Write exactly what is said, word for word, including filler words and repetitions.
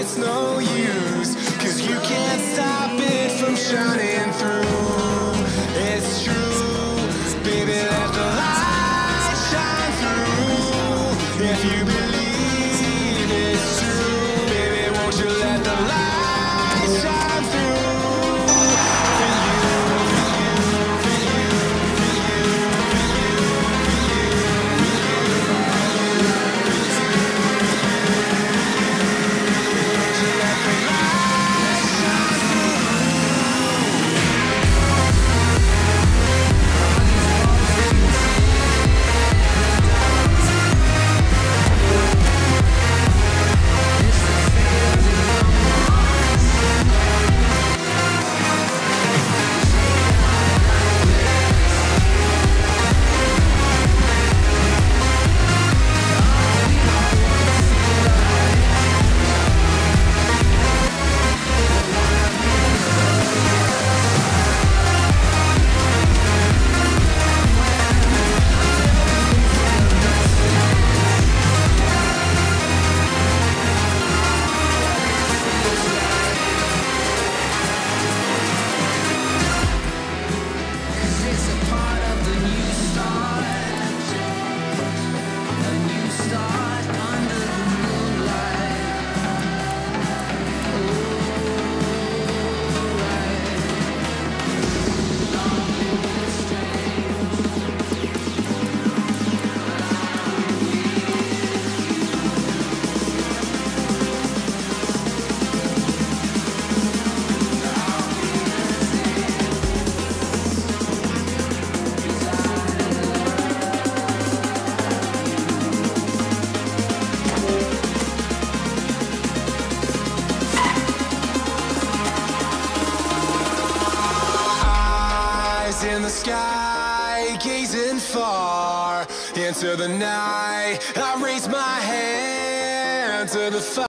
it's no use, 'cause you can't stop it from shining through. It's true, baby, let the light shine through. If you believe it's true, baby, won't you let the light shine through. For you, for you, for you, for you, for you, in the sky, gazing far into the night. I raise my hand to the fire.